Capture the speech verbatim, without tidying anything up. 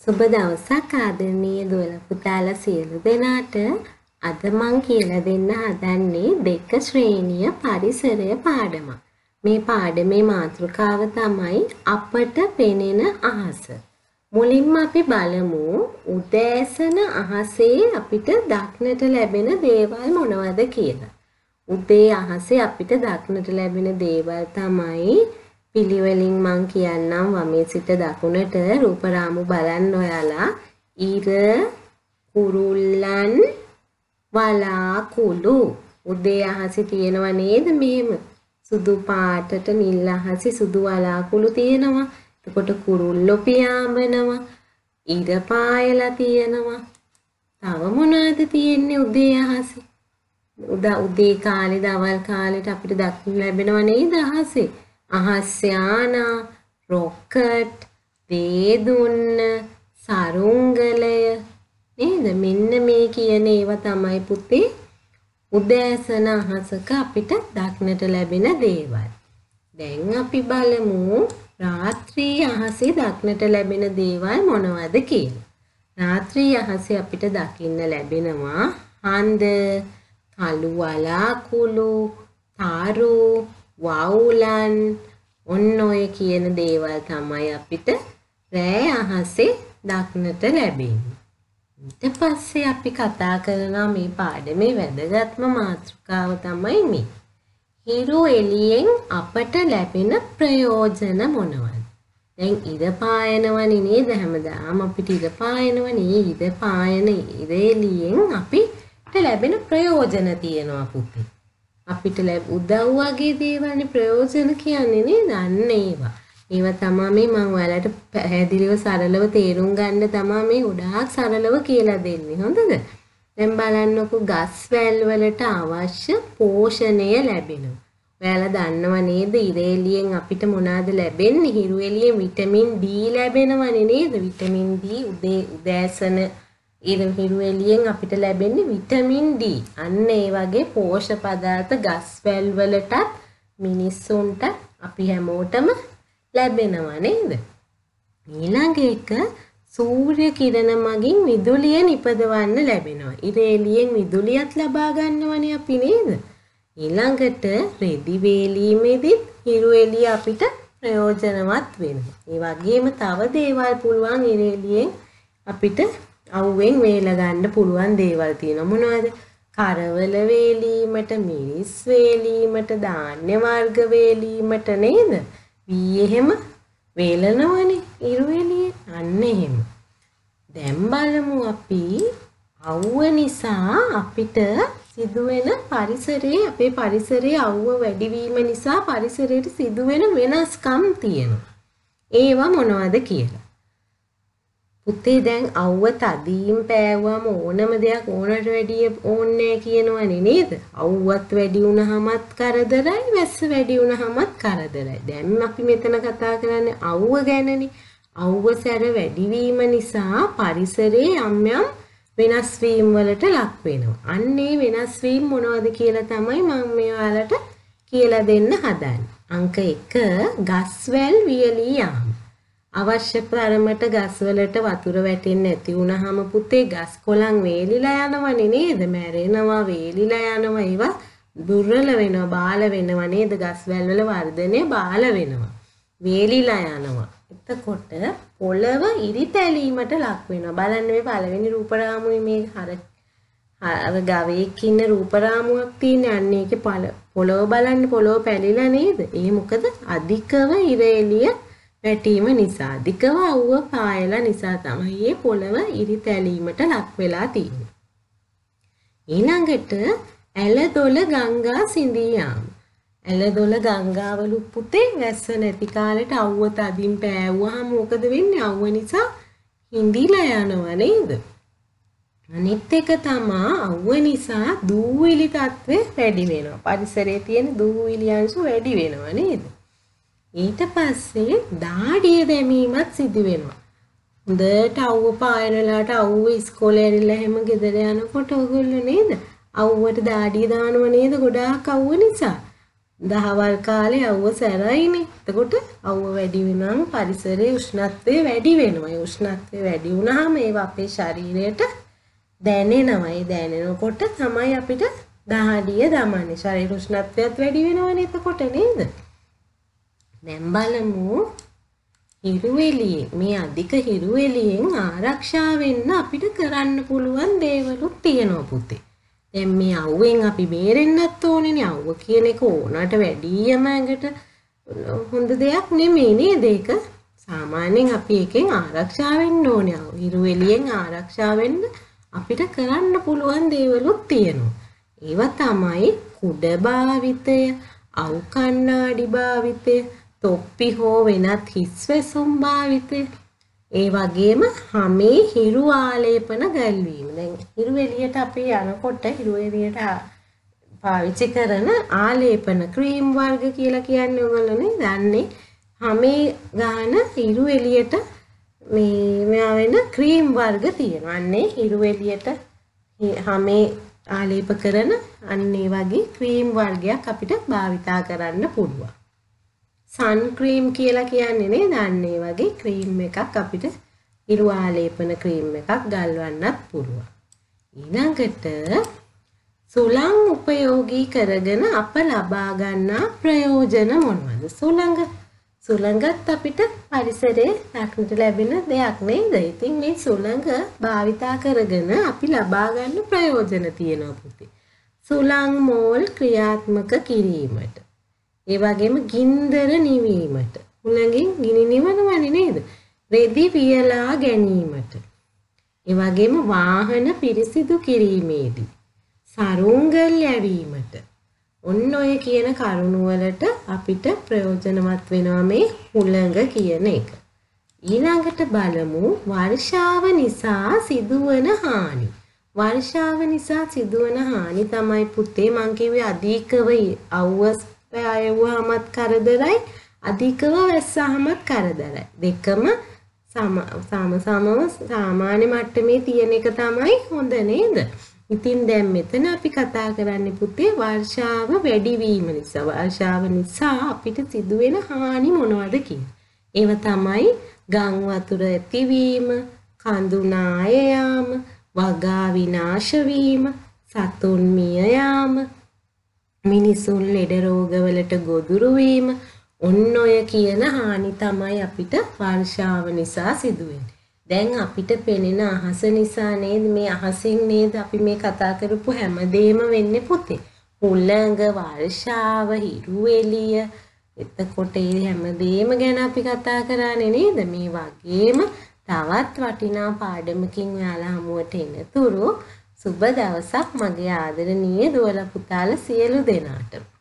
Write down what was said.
සුබ දවසක් ආදරණීය දුවලා පුතාලා සියලු දෙනාට අද මං කියලා දෙන්න හදන්නේ දෙක ශ්‍රේණිය පරිසරය පාඩමක්. මේ පාඩමේ මාතෘකාව තමයි අපට පෙනෙන අහස. මුලින්ම අපි බලමු උදෑසන අහසේ අපිට දක්නට ලැබෙන දේවල් මොනවද කියලා. උදේ අහසේ අපිට දක්නට ලැබෙන දේවල් තමයි පිළිවෙලින් මං කියන්නම් වමේ සිට දකුණට රූපරාමු බලන්න ඔයාලා ඉර කුරුල්ලන් වලාකුළු උදේ අහසේ තියෙනව නේද මෙහෙම සුදු පාටට නිල් අහසේ සුදු වලාකුළු තියෙනවා එතකොට කුරුල්ලෝ පියාඹනවා ඉර පායලා තියෙනවා තව මොනවද තියෙන්නේ උදේ අහසේ උදා උදේ කාලේ දවල් කාලේට අපිට දක්නට ලැබෙනව නේද අහසේ අහස් යානා රොකට් වේදුන්න සරුංගලය නේද මෙන්න මේ කියන ඒවා තමයි පුතේ උදෑසන අහසක අපිට දක්නට ලැබෙන දේවල්. දැන් අපි බලමු රාත්‍රී අහසේ දක්නට ලැබෙන දේවල් මොනවද කියලා. රාත්‍රී අහසේ අපිට දකින්න ලැබෙනවා හඳ, කළු වලාකුළු, තරු වවුලන් ඔන්න ඔය කියන දේවල් තමයි අපිට රෑ අහසේ දක්නට ලැබෙන්නේ. ඊට පස්සේ අපි කතා කරනවා මේ පාඩමේ වැදගත්ම මාතෘකාව තමයි මේ. හිරු එළියෙන් අපට ලැබෙන ප්‍රයෝජන මොනවද? දැන් ඉර පායනවනේ නේද හැමදාම අපිට ඉර පායනවනේ ඉර පායන ඉර එළියෙන් අපිට ලැබෙන ප්‍රයෝජන තියෙනවා පුතේ. අපිට ලැබ උදව් වගේ දේවල්නේ ප්‍රයෝජන කියන්නේ නේද? අන්න ඒවා. ඒවා තමයි මම ඔයාලට පැහැදිලිව සරලව තේරුම් ගන්න තමයි මේ ගොඩාක් සරලව කියලා දෙන්නේ. හොඳද? දැන් බලන්නකෝ ගස් වැල් වලට අවශ්‍ය පෝෂණය ලැබෙනවා. ඔයාලා දන්නව නේද? ඉර එළියෙන් අපිට මොනවාද ලැබෙන්නේ? හිරු එළියෙන් විටමින් ඩී ලැබෙනවනේ නේද? විටමින් ඩී උදේ උදෑසන ඉර හිරු එළියෙන් අපිට ලැබෙන්නේ විටමින් ඩී. අන්න ඒ වගේ පෝෂක පදාර්ථ ගස් වැල් වලටත් මිනිස්සුන්ට අපි හැමෝටම ලැබෙනවා නේද? ඊළඟ එක සූර්ය කිරණ මගින් විදුලිය නිපදවන්න ලැබෙනවා. ඉර එළියෙන් විදුලියත් ලබා ගන්නවනේ අපි නේද? ඊළඟට රෙදි වේලීමේදීත් හිරු එළිය අපිට ප්‍රයෝජනවත් වෙනවා. ඒ වගේම තව දේවල් පුළුවන් ඉර එළියෙන් අපිට අවුවෙන් වේල ගන්න පුළුවන් දේවල් තියෙනවා මොනවද? කරවල වේලීමට, මිරිස් වේලීමට, ධාන්‍ය වර්ග වේලීමට නේද? වී එහෙම වේලනවනේ ඉරු එළියේ. අන්න එහෙම. දැන් බලමු අපි අවුව නිසා අපිට සිදුවෙන පරිසරයේ අපේ පරිසරයේ අවුව වැඩි වීම නිසා පරිසරයට සිදුවෙන වෙනස්කම් තියෙනවා. ඒවා මොනවද කියලා. පුතේ දැන් අවුව තදින් පෑවුවම ඕනම දෙයක් ඕනට වැඩිය ඕනේ කියනවනේ නේද? අවුවත් වැඩි වුණාමත් කරදරයි, වැස්ස වැඩි වුණාමත් කරදරයි. දැන් අපි මෙතන කතා කරන්නේ අවුව ගැනනේ. අවුව සැර වැඩිවීම නිසා පරිසරයේ යම් යම් වෙනස් වීම වලට ලක් වෙනවා. අන්න ඒ වෙනස් වීම මොනවද කියලා තමයි මම මේ ඔයාලට කියලා දෙන්න හදන්නේ. අංක එක ගස්වැල් වියලී යාම. අවශ්‍ය තරමට ගස්වලට වතුර වැටෙන්නේ නැති වුණාම පුතේ ගස් කොළන් වේලිලා යනවනේ නේද? මැරෙනවා, වේලිලා යනවා. ඒවා දුර්වල වෙනවා, බාල වෙනවා නේද? ගස්වැල් වල වර්ධනය බාල වෙනවා. වේලිලා යනවා. එතකොට පොළව ඉරිතැලීමට ලක් වෙනවා. බලන්න මේ පළවෙනි රූපරාමුවේ මේ හර අර ගවයෙක් ඉන්න රූපරාමුවක් තියෙන. අන්න ඒකේ පොළව බලන්න පොළව පැලිලා නේද? ඒ මොකද අධිකව ඉර එළිය වැටීම නිසා අධිකව අවුව පායලා නිසා තමයි මේ පොළව ඉරිතැලීමට ලක් වෙලා තියෙන්නේ. ඊළඟට ඇලදොල ගංගා සිඳී යාම. ඇලදොල ගංගාවලු පුතේ වැස්ස නැති කාලෙට අවුව තදින් පෑවුවාම මොකද වෙන්නේ? අවුව නිසා හිඳිලා යනවා නේද? අනිත් එක තමයි අවුව නිසා දූවිලි තත්ත්වය වැඩි වෙනවා. පරිසරයේ තියෙන දූවිලි අංශු වැඩි වෙනවා නේද? ඊට පස්සේ දාඩිය දැමීමත් සිදු වෙනවා. හොඳට අවුව පායනලාට අවුව ඉස්කෝලේ ඇරිලා හැම ගෙදර යනකොට ඔයගොල්ලෝ නේද? අවුවට දාඩිය දානව නේද? ගොඩාක් අවුව නිසා. දහවල් කාලේ අවුව සැරයිනේ. එතකොට අවුව වැඩි වෙනනම් පරිසරයේ උෂ්ණත්වය වැඩි වෙනවා. ඒ උෂ්ණත්වය වැඩි වුණාම ඒවා අපේ ශරීරයට දැනෙනවා. ඒ දැනෙනකොට තමයි අපිට දහඩිය දමන්නේ. ශරීර උෂ්ණත්වයත් වැඩි වෙනවනේ එතකොට නේද? දැන් බලමු හිරු එළියෙන් මේ අධික හිරු එළියෙන් ආරක්ෂා වෙන්න අපිට කරන්න පුළුවන් දේවලුත් තියෙනවා පුතේ. දැන් මේ අවුවෙන් අපි බේරෙන්නත් ඕනේනේ. අවුව කියන එක ඕනට වැඩියම ඇඟට හොඳ දෙයක් නෙමෙයි නේද? ඒක සාමාන්‍යයෙන් අපි එකෙන් ආරක්ෂා වෙන්න ඕනේ. හිරු එළියෙන් ආරක්ෂා වෙන්න අපිට කරන්න පුළුවන් දේවලුත් තියෙනවා. ඒවා තමයි කුඩ භාවිතය, අවු කණ්ණාඩි භාවිතය, තොප්පි හෝ වෙනත් හිස්වැසුම් භාවිතය. ඒ වගේම හැමේ හිරු ආලේපන ගැල්වීම. දැන් හිරු එළියට අපි යනකොට හිරු එළියට පාවිච්චි කරන ආලේපන ක්‍රීම් වර්ග කියලා කියන්නේ ඔයගොල්ලෝනේ දන්නේ. හැමේ ගාන හිරු එළියට මේ මෙයා වෙන ක්‍රීම් වර්ග තියෙනවා. අන්නේ හිරු එළියට හැමේ ආලේප කරන අන්න ඒ වගේ ක්‍රීම් වර්ගයක් අපිට භාවිතා කරන්න පුළුවන්. සන් ක්‍රීම් කියලා කියන්නේ නේද? අන්න ඒ වගේ ක්‍රීම් එකක් අපිට හිරු ආලේපන ක්‍රීම් එකක් ගල්වන්නත් පුළුවන්. ඊළඟට සුළං උපයෝගී කරගෙන අප ලබා ගන්නා ප්‍රයෝජන මොනවද? සුළඟ සුළඟත් අපිට පරිසරයේ දක්නට ලැබෙන දෙයක් නේද? ඉතින් මේ සුළඟ භාවිතා කරගෙන අපි ලබා ගන්න ප්‍රයෝජන තියෙනවා පුතේ. සුළං මෝල් ක්‍රියාත්මක කිරීමට. ඒ වගේම ගින්දර නිවීමට. හුළඟින් ගිනි නිවනවනේ නේද? රෙදි වියලා ගැනීමට. ඒ වගේම වාහන පිරිසිදු කිරීමේදී සරුංගල් යැවීමට. ඔන්න ඔය කියන කරුණු වලට අපිට ප්‍රයෝජනවත් වෙනවා මේ හුළඟ කියන එක. ඊළඟට බලමු වර්ෂාව නිසා සිදුවන හානි. වර්ෂාව නිසා සිදුවන හානි තමයි පුතේ මං කිව්වේ අධිකව අවුව පෑයුවාමත් කරදරයි, අධිකව වැස්සාමත් කරදරයි. දෙකම සම සම සමව සාමාන්‍ය මට්ටමේ තියෙන එක තමයි හොඳ නේද? ඉතින් දැන් මෙතන අපි කතා කරන්නේ පුතේ වර්ෂාව වැඩි වීම නිසා. වර්ෂාව නිසා අපිට සිදුවෙන හානි මොනවද කියන්නේ? ඒව තමයි ගම් වතුර ඇතිවීම, කඳු නාය යාම, වගා විනාශ වීම, සතුන් මිය යාම, මිනිසුන් ලෙඩ රෝගවලට ගොදුරු වීම. ඔන්න ඔය කියන හානි තමයි අපිට වර්ෂාව නිසා සිදුවෙන්නේ. දැන් අපිට පෙනෙන අහස නිසා නේද මේ අහසෙන් නේද අපි මේ කතා කරපු හැමදේම වෙන්නේ පුතේ. හුළඟ, වර්ෂාව, හිරු එළිය, එතකොට මේ හැමදේම ගැන අපි කතා කරන්නේ නේද? මේ වගේම තවත් වටිනා පාඩමකින් ඔයාලා හමුවට එනතුරු සුබ දවසක් මගේ ආදරණීය දුවලා පුතාලා සියලු දෙනාට.